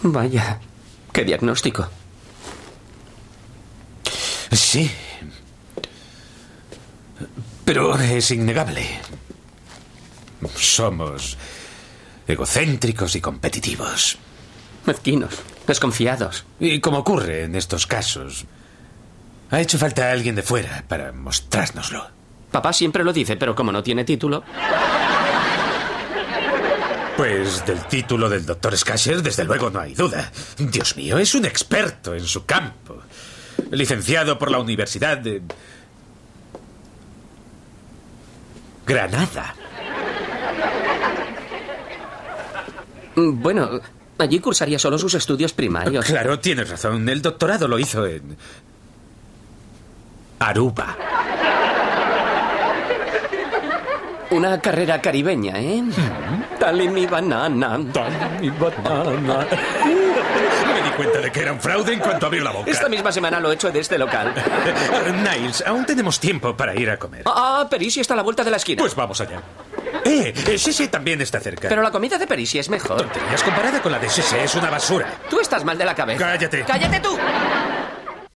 Vaya, qué diagnóstico. Sí. Pero es innegable. Somos egocéntricos y competitivos. Mezquinos, desconfiados. Y como ocurre en estos casos, ha hecho falta alguien de fuera para mostrárnoslo. Papá siempre lo dice, pero como no tiene título... Pues del título del Dr. Scasher, desde luego no hay duda. Dios mío, es un experto en su campo. Licenciado por la Universidad de... Granada. Bueno, allí cursaría solo sus estudios primarios. Claro, tienes razón. El doctorado lo hizo en... Aruba. Una carrera caribeña, ¿eh? Dale mi banana. Dale mi banana. Me di cuenta de que era un fraude en cuanto abrió la boca. Esta misma semana lo he hecho de este local. Niles, aún tenemos tiempo para ir a comer. Perisi está a la vuelta de la esquina. Pues vamos allá. Sese también está cerca. Pero la comida de Perisi es mejor. Tonterías comparada con la de Sese, es una basura. Tú estás mal de la cabeza. Cállate. ¡Cállate tú!